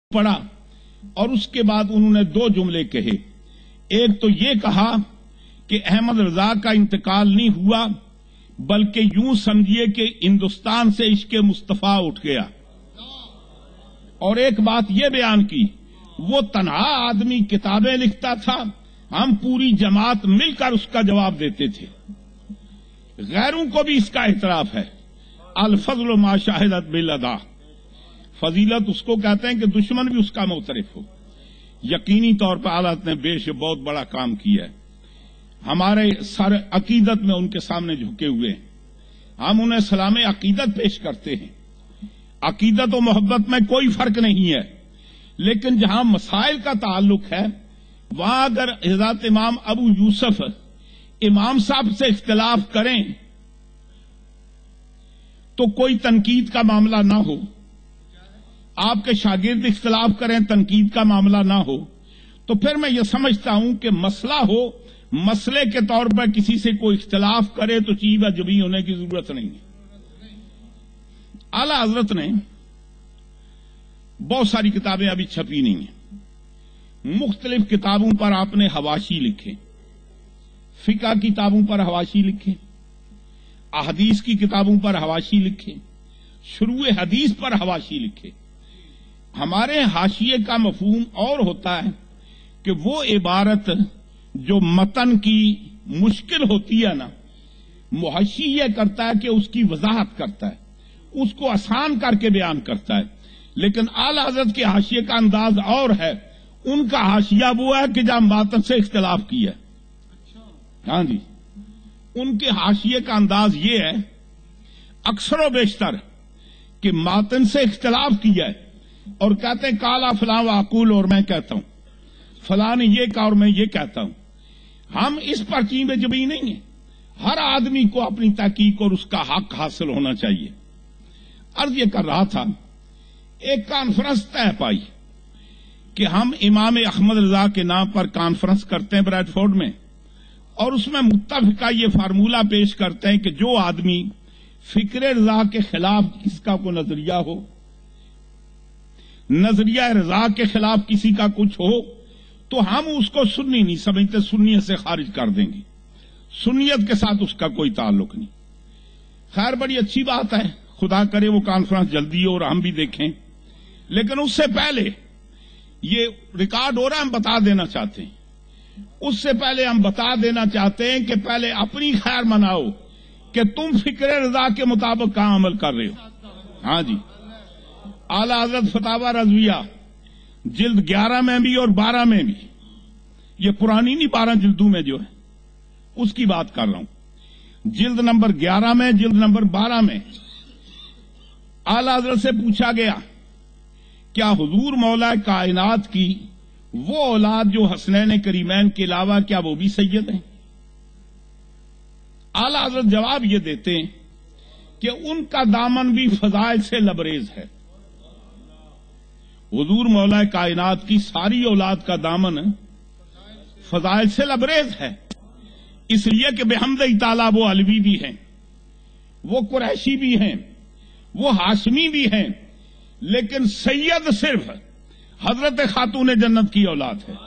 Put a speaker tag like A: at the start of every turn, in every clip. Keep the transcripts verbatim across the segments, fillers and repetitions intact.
A: پڑا اور اس کے بعد انہوں نے دو جملے کہے. ایک تو یہ کہا کہ احمد رضا کا انتقال نہیں ہوا بلکہ یوں سمجھیے کہ ہندوستان سے عشق مصطفیٰ اٹھ گیا. اور ایک بات یہ بیان کی وہ تنہا آدمی کتابیں لکھتا تھا، ہم پوری جماعت مل کر اس کا جواب دیتے تھے. غیروں کو بھی اس کا اعتراف ہے. الفضل ما شاہدت بالادا، فضیلت اس کو کہتے ہیں کہ دشمن بھی اس کا معترف ہو. یقینی طور پر حالات نے بے شک بہت بڑا کام کیا ہے. ہمارے سر عقیدت میں ان کے سامنے جھکے ہوئے ہیں، ہم انہیں سلام عقیدت پیش کرتے ہیں. عقیدت و محبت میں کوئی فرق نہیں ہے، لیکن جہاں مسائل کا تعلق ہے وہاں اگر حضرت امام ابو یوسف امام صاحب سے اختلاف کریں تو کوئی تنقید کا معاملہ نہ ہو، آپ کے شاگرد اختلاف کریں تنقید کا معاملہ نہ ہو، تو پھر میں یہ سمجھتا ہوں کہ مسئلہ ہو، مسئلے کے طور پر کسی سے کوئی اختلاف کرے تو چیز جبی ہونے کی ضرورت نہیں ہے. اعلی حضرت نے بہت ساری کتابیں ابھی چھپی نہیں ہیں. مختلف کتابوں پر آپ نے حواشی لکھے، فقہ کی کتابوں پر حواشی لکھے، احادیث کی کتابوں پر حواشی لکھے، شروع حدیث پر حواشی لکھے. ہمارے حاشیے کا مفہوم اور ہوتا ہے کہ وہ عبارت جو متن کی مشکل ہوتی ہے نا، محشی یہ کرتا ہے کہ اس کی وضاحت کرتا ہے، اس کو آسان کر کے بیان کرتا ہے. لیکن اعلی حضرت کے حاشیے کا انداز اور ہے. ان کا حاشیہ وہ ہے کہ جہاں ماتن سے اختلاف کیا ہے. ہاں جی، ان کے حاشیے کا انداز یہ ہے اکثر و بیشتر کہ ماتن سے اختلاف کیا ہے اور کہتے ہیں کالا فلاں واقول اور میں کہتا ہوں، فلاں نے یہ کہا اور میں یہ کہتا ہوں. ہم اس پر چیمے جبی نہیں ہیں. ہر آدمی کو اپنی تحقیق اور اس کا حق حاصل ہونا چاہیے. عرض یہ کر رہا تھا، ایک کانفرنس طے پائی کہ ہم امام احمد رضا کے نام پر کانفرنس کرتے ہیں بریڈ فورڈ میں، اور اس میں متفقہ یہ فارمولہ پیش کرتے ہیں کہ جو آدمی فکر رضا کے خلاف کس کا کوئی نظریہ ہو، نظریہ رضا کے خلاف کسی کا کچھ ہو، تو ہم اس کو سنی نہیں سمجھتے، سنیت سے خارج کر دیں گے، سنیت کے ساتھ اس کا کوئی تعلق نہیں. خیر بڑی اچھی بات ہے، خدا کرے وہ کانفرنس جلدی ہو اور ہم بھی دیکھیں. لیکن اس سے پہلے یہ ریکارڈ ہو رہا ہے، ہم بتا دینا چاہتے ہیں، اس سے پہلے ہم بتا دینا چاہتے ہیں کہ پہلے اپنی خیر مناؤ کہ تم فکر رضا کے مطابق کہاں عمل کر رہے ہو. ہاں جی، اعلی حضرت فتاوی رضویہ جلد گیارہ میں بھی اور بارہ میں بھی، یہ پرانی نہیں بارہ جلدوں میں جو ہے اس کی بات کر رہا ہوں، جلد نمبر گیارہ میں جلد نمبر بارہ میں اعلی حضرت سے پوچھا گیا کیا حضور مولا کائنات کی وہ اولاد جو حسنین کریمین کے علاوہ کیا وہ بھی سید ہیں؟ اعلی حضرت جواب یہ دیتے ہیں کہ ان کا دامن بھی فضائل سے لبریز ہے. حضور مولا کائنات کی ساری اولاد کا دامن فضائل سے لبریز ہے، اس لیے کہ بحمد تعالیٰ وہ علوی بھی ہیں، وہ قریشی بھی ہیں، وہ ہاشمی بھی ہیں، لیکن سید صرف حضرت خاتون جنت کی اولاد ہے.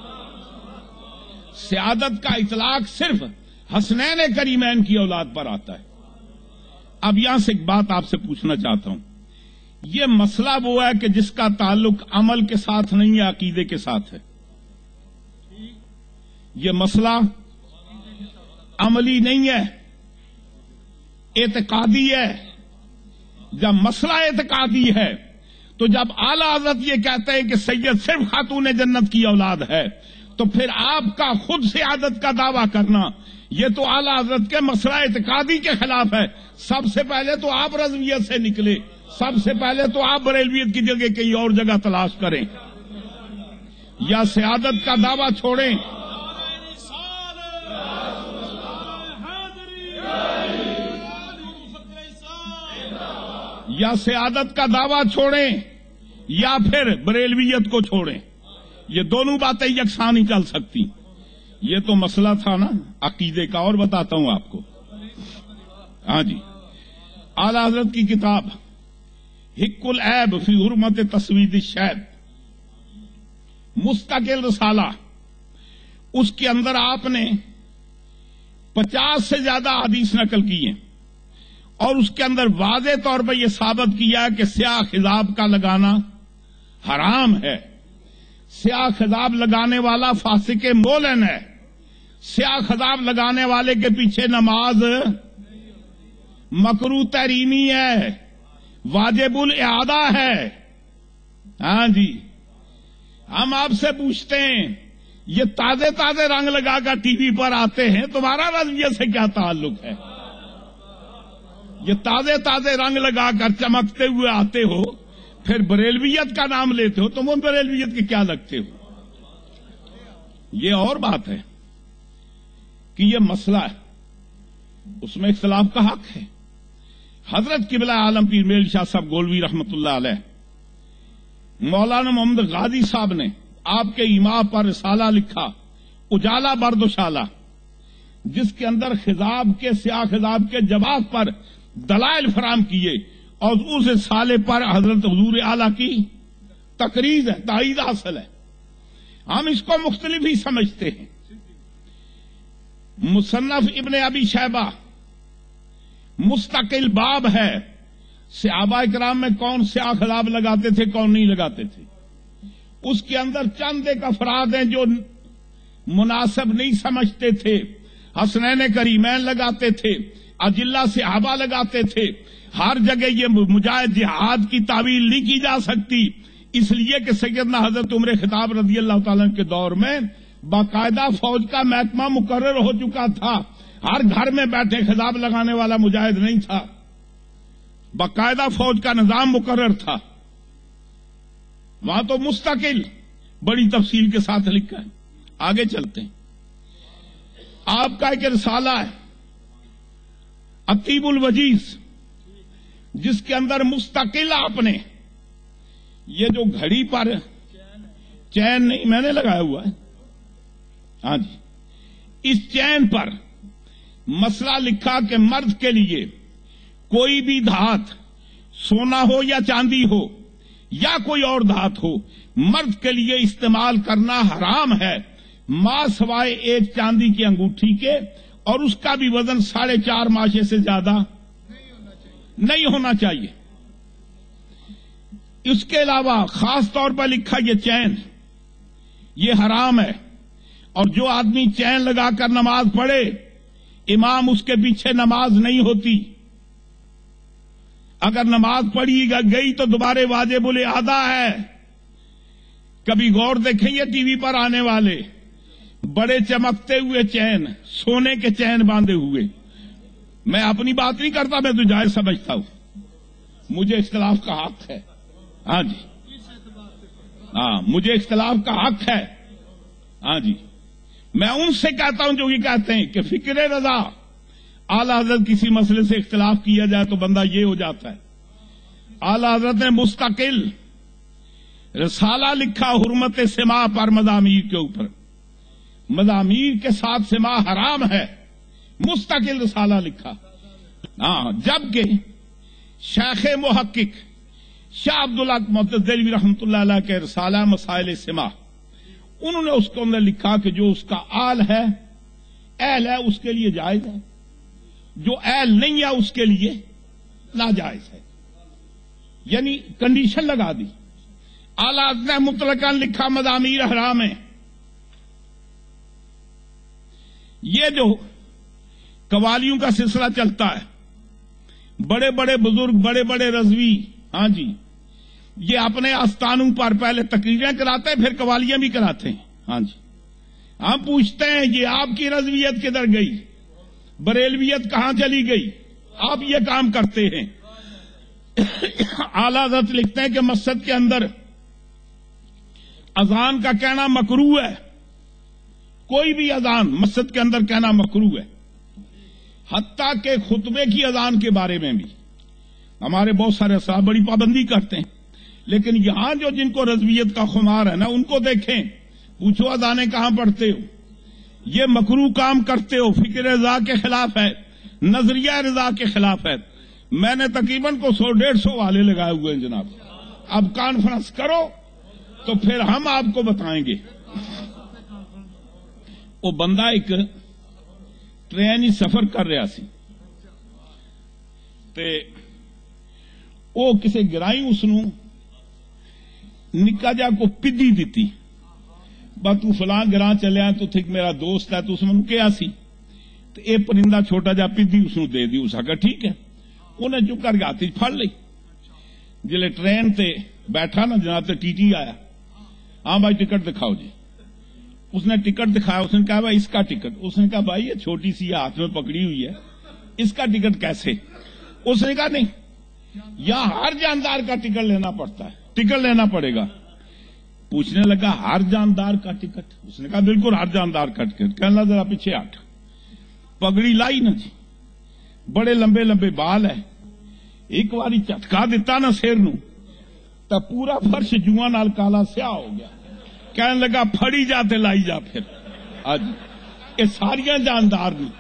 A: سیادت کا اطلاق صرف حسنین کریمین کی اولاد پر آتا ہے. اب یہاں سے ایک بات آپ سے پوچھنا چاہتا ہوں، یہ مسئلہ وہ ہے کہ جس کا تعلق عمل کے ساتھ نہیں ہے، عقیدے کے ساتھ ہے. یہ مسئلہ عملی نہیں ہے، اعتقادی ہے. جب مسئلہ اعتقادی ہے تو جب اعلی حضرت یہ کہتے ہیں کہ سید صرف خاتون جنت کی اولاد ہے، تو پھر آپ کا خود سیادت کا دعویٰ کرنا یہ تو اعلی حضرت کے مسئلہ اعتقادی کے خلاف ہے. سب سے پہلے تو آپ رضویت سے نکلے، سب سے پہلے تو آپ بریلویت کی جگہ کہیں اور جگہ تلاش کریں، یا سیادت کا دعویٰ چھوڑیں. یا سیادت کا دعویٰ چھوڑیں یا پھر بریلویت کو چھوڑیں. یہ دونوں باتیں یکساں نہیں چل سکتی. یہ تو مسئلہ تھا نا عقیدے کا، اور بتاتا ہوں آپ کو. ہاں جی، اعلی حضرت کی کتاب حق العیب فی حرمت تسوید الشیب، मुस्तकिल रसाला, उसके अंदर आपने पचास से ज्यादा हदीस नकल की हैं और उसके अंदर वाज़े तौर पर यह साबित किया कि स्याह खिजाब का लगाना हराम है। स्याह खिजाब लगाने वाला फासिके मोलन है। स्याह खिजाब लगाने वाले के पीछे नमाज मकरू तहरीमी है, वाजिबुल इआदा है। हाँ जी, हम आपसे पूछते हैं, ये ताजे ताजे रंग लगाकर टीवी पर आते हैं, तुम्हारा रज़वियत से क्या ताल्लुक है? ये ताजे ताजे रंग लगाकर चमकते हुए आते हो, फिर बरेलवियत का नाम लेते हो, तुम उन बरेलवियत के क्या लगते हो? ये और बात है कि ये मसला है, उसमें इख्तिलाफ का हक है। हजरत किबला आलम पीर मेल शाह साहब गोलवी रहमतुल्लाह अलैह, मौलाना मोहम्मद गाजी साहब ने आपके इमाम पर रिसाला लिखा, उजाला बर्दशाला, जिसके अंदर खिजाब के स्याह खिजाब के जवाब पर दलाइल फराम किए और उस रिसाले पर हजरत हुजूर आला की तकरीज है, ताईद हासिल है। हम इसको मुख्तलिफ ही समझते हैं। मुसन्नफ इब्ने अबी शैबा मुस्तकिल बाब है, सहाबा किराम में कौन स्याह खिजाब लगाते थे, कौन नहीं लगाते थे। उसके अंदर चंद एक अफराद हैं जो मुनासिब नहीं समझते थे। हसनैन करीमैन लगाते थे, अजिल्ला सहाबा लगाते थे। हर जगह ये मुजाहिद जिहाद की तावील नहीं की जा सकती, इसलिए कि सैयदना हजरत उमर खिताब रजी अल्लाह ताला के दौर में बाकायदा फौज का महकमा मुकर्रर हो चुका था। हर घर में बैठे खिताब लगाने वाला मुजाहिद नहीं था, बाकायदा फौज का निजाम मुकर्रर था। वहां तो मुस्तकिल बड़ी तफसील के साथ लिखा है। आगे चलते हैं। आपका एक रिसाला है अतीबुल वजीज, जिसके अंदर मुस्तकिल आपने ये जो घड़ी पर चैन नहीं मैंने लगाया हुआ है, हाँ जी, इस चैन पर मसला लिखा कि मर्द के लिए कोई भी धात, सोना हो या चांदी हो या कोई और धात हो, मर्द के लिए इस्तेमाल करना हराम है, मां सवाए एक चांदी की अंगूठी के, और उसका भी वजन साढ़े चार माशे से ज्यादा नहीं होना चाहिए। इसके अलावा खास तौर पर लिखा ये चैन, ये हराम है। और जो आदमी चैन लगाकर नमाज पढ़े, इमाम उसके पीछे नमाज नहीं होती। अगर नमाज पढ़ी गई तो दोबारा वाजिबुल इआदा है। कभी गौर देखेंगे टीवी पर आने वाले बड़े चमकते हुए चैन, सोने के चैन बांधे हुए। मैं अपनी बात नहीं करता, मैं तो जायज समझता हूं, मुझे इख्तिलाफ का हक है। हाँ जी, हाँ, मुझे इख्तिलाफ का हक है। हाँ जी, मैं उनसे कहता हूं जो ये कहते हैं कि फिक्र रजा, आला हजरत किसी मसले से इख्तिलाफ किया जाए तो बंदा ये हो जाता है। आला हजरत ने मुस्तकिल रिसाला लिखा हुर्मत सिमा पर, मदामीर के ऊपर, मदामीर के साथ सिमा हराम है, मुस्तकिल रिसाला लिखा। हाँ, जबकि शेख मुहक्किक शाह अब्दुल्ला मुअत्तज़िली रहमतुल्लाह अलैह के रिसाला मसाइल सिमा, उन्होंने उसके अंदर लिखा कि जो उसका आल है, एल है, उसके लिए जायज है, जो एल नहीं है उसके लिए नाजायज है। यानी कंडीशन लगा दी। आला ने मुतलकन लिखा मदामीर हराम है। ये जो कवालियों का सिलसिला चलता है, बड़े बड़े बुजुर्ग, बड़े बड़े रजवी, हाँ जी, ये अपने आस्थानों पर पहले तकरीरें कराते हैं, फिर कवालियां भी कराते हैं। हाँ जी, हम पूछते हैं ये आपकी रजवियत किधर गई, बरेलवियत कहां चली गई? आप ये काम करते हैं। आला हज़रत लिखते हैं कि मस्जिद के अंदर अजान का कहना मकरू है। कोई भी अजान मस्जिद के अंदर कहना मकरू है। हत्ता के खुतबे की अजान के बारे में भी हमारे बहुत सारे साहब बड़ी पाबंदी करते हैं, लेकिन यहां जो जिनको रजवियत का खुमार है ना, उनको देखें, पूछो अजाने कहां पढ़ते हो, ये मकरू काम करते हो, फिक्र रजा के खिलाफ है, नजरिया रजा के खिलाफ है। मैंने तकरीबन को सौ डेढ़ सौ वाले लगाए हुए हैं जनाब। अब कॉन्फ्रेंस करो, تو پھر ہم آپ کو بتائیں گے. وہ بندہ ایک ٹرین سفر کر رہا سی تے وہ کسی گرائی اس نکا جا کو پدی دیتی با تو فلاں گراں چلیا تو تھک میرا دوست ہے تو اس میں کیا سی تو اے پرندہ چھوٹا جا پدی اس نو دے دی. اس آگا ٹھیک ہے. انہیں چپ کر کے ہاتھ پھڑ لی. جلے ٹرین تے بیٹھا نا جناب تے ٹی ٹی آیا. ہاں بھائی ٹکٹ دکھاؤ جی. اس نے ٹکٹ دکھایا. اس نے کہا بھائی اس کا ٹکٹ. اس نے کہا بھائی یہ چھوٹی سی ہاتھ میں پکڑی ہوئی ہے اس کا ٹکٹ کیسے؟ اس نے کہا نہیں یا ہر جاندار کا ٹکٹ لینا پڑتا ہے, ٹکٹ لینا پڑے گا. پوچھنے لگا ہر جاندار کا ٹکٹ؟ اس نے کہا بالکل ہر جاندار کا ٹکٹ. کہنے لگا ذرا پیچھے ہٹ. پگڑی لائی نا جی, بڑے لمبے لمبے بال ہے, ایک باری چٹکا دیتا نا سیر نو تو پورا فرش جواں نال کالا سیاہ ہو گیا. کہنے لگا پھڑی جا تے لائی جا. پھر آج یہ ساریاں جاندار نہیں,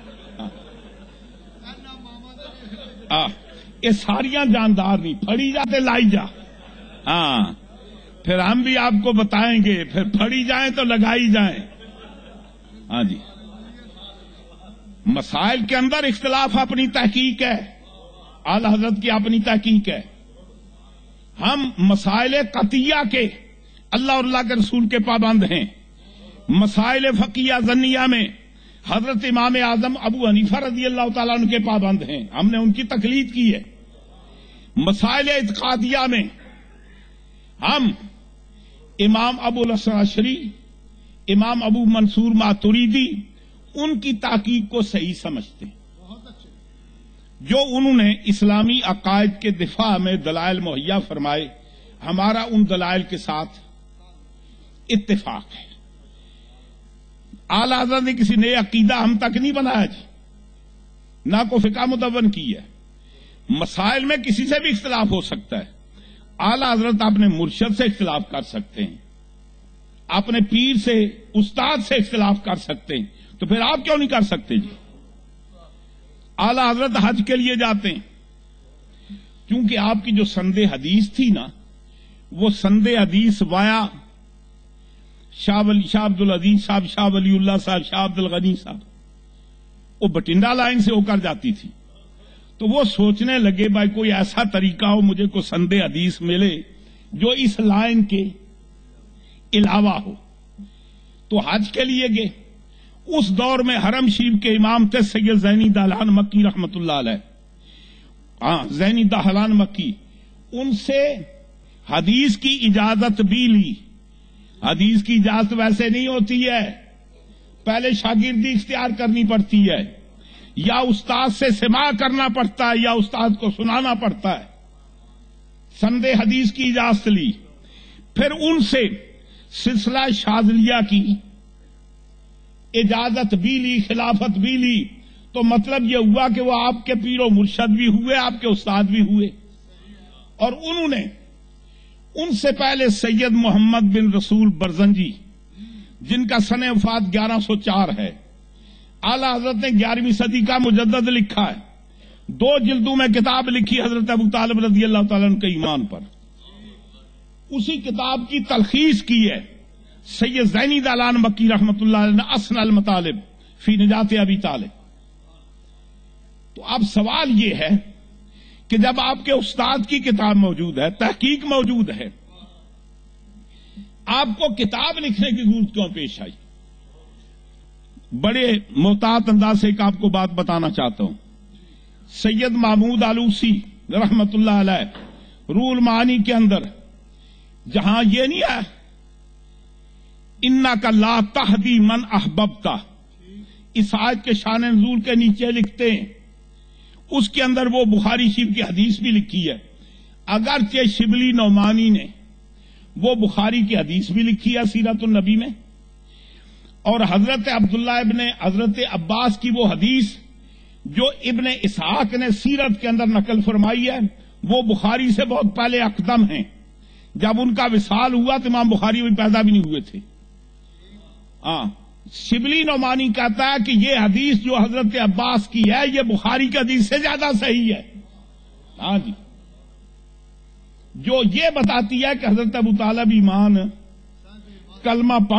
A: یہ ساریاں جاندار نہیں, پھڑی جا تے لائی جا. ہاں پھر ہم بھی آپ کو بتائیں گے, پھر پھڑی جائیں تو لگائی جائیں. ہاں جی, مسائل کے اندر اختلاف اپنی تحقیق ہے, اعلی حضرت کی اپنی تحقیق ہے. ہم مسائل قطعیہ کے اللہ اور اللہ کے رسول کے پابند ہیں. مسائل فقیہ ظنیہ میں حضرت امام اعظم ابو حنیفہ رضی اللہ تعالیٰ عنہ کے پابند ہیں, ہم نے ان کی تقلید کی ہے. مسائل اعتقادیہ میں ہم امام ابو الحسن اشعری, امام ابو منصور ماتریدی ان کی تحقیق کو صحیح سمجھتے ہیں. جو انہوں نے اسلامی عقائد کے دفاع میں دلائل مہیا فرمائے, ہمارا ان دلائل کے ساتھ اتفاق ہے. اعلی حضرت نے کسی نئے عقیدہ ہم تک نہیں بنایا جی, نہ کو فقہ مدون کی ہے. مسائل میں کسی سے بھی اختلاف ہو سکتا ہے. اعلی حضرت اپنے مرشد سے اختلاف کر سکتے ہیں, اپنے پیر سے استاد سے اختلاف کر سکتے ہیں, تو پھر آپ کیوں نہیں کر سکتے جی؟ اعلی حضرت حج کے لیے جاتے ہیں, کیونکہ آپ کی جو سند حدیث تھی نا, وہ سند حدیث وایا شاہ ولی شاہ عبد العزیز صاحب, شاہ ولی اللہ صاحب, شاہ عبد الغنی صاحب, وہ بٹنڈا لائن سے ہو کر جاتی تھی. تو وہ سوچنے لگے بھائی کوئی ایسا طریقہ ہو مجھے کو سند حدیث ملے جو اس لائن کے علاوہ ہو. تو حج کے لیے گئے. اس دور میں حرم شریف کے امام تھے سید زینی دہلان مکی رحمت اللہ علیہ. ہاں زینی دہلان مکی, ان سے حدیث کی اجازت بھی لی. حدیث کی اجازت ویسے نہیں ہوتی ہے, پہلے شاگردی اختیار کرنی پڑتی ہے, یا استاد سے سماع کرنا پڑتا ہے یا استاد کو سنانا پڑتا ہے. سند حدیث کی اجازت لی, پھر ان سے سلسلہ شاذلیہ کی اجازت بھی لی, خلافت بھی لی. تو مطلب یہ ہوا کہ وہ آپ کے پیر و مرشد بھی ہوئے, آپ کے استاد بھی ہوئے. اور انہوں نے ان سے پہلے سید محمد بن رسول برزنجی, جن کا سن وفات گیارہ سو چار ہے, اعلی حضرت نے گیارہویں صدی کا مجدد لکھا ہے. دو جلدوں میں کتاب لکھی حضرت ابو طالب رضی اللہ تعالیٰ عنہ کے ایمان پر. اسی کتاب کی تلخیص کی ہے سید زینی دہلان مکی رحمت اللہ علیہ نے اسن المطالب فی نجات ابی طالب. تو اب سوال یہ ہے کہ جب آپ کے استاد کی کتاب موجود ہے, تحقیق موجود ہے, آپ کو کتاب لکھنے کی ضرورت کیوں پیش آئی؟ بڑے محتاط انداز سے ایک آپ کو بات بتانا چاہتا ہوں. سید محمود آلوسی رحمت اللہ علیہ روح المعانی کے اندر جہاں یہ نہیں ہے انک لا تہدی من احببتا, اس آیت کے شان نزول کے نیچے لکھتے ہیں, اس کے اندر وہ بخاری شریف کی حدیث بھی لکھی ہے. اگرچہ شبلی نعمانی نے وہ بخاری کی حدیث بھی لکھی ہے سیرت النبی میں, اور حضرت عبداللہ ابن حضرت عباس کی وہ حدیث جو ابن اسحاق نے سیرت کے اندر نقل فرمائی ہے وہ بخاری سے بہت پہلے اقدم ہیں. جب ان کا وصال ہوا تو امام بخاری بھی پیدا بھی نہیں ہوئے تھے. ہاں شبلی نعمانی کہتا ہے کہ یہ حدیث جو حضرت عباس کی ہے یہ بخاری کی حدیث سے زیادہ صحیح ہے. ہاں جی, جو یہ بتاتی ہے کہ حضرت ابو طالب ایمان کلمہ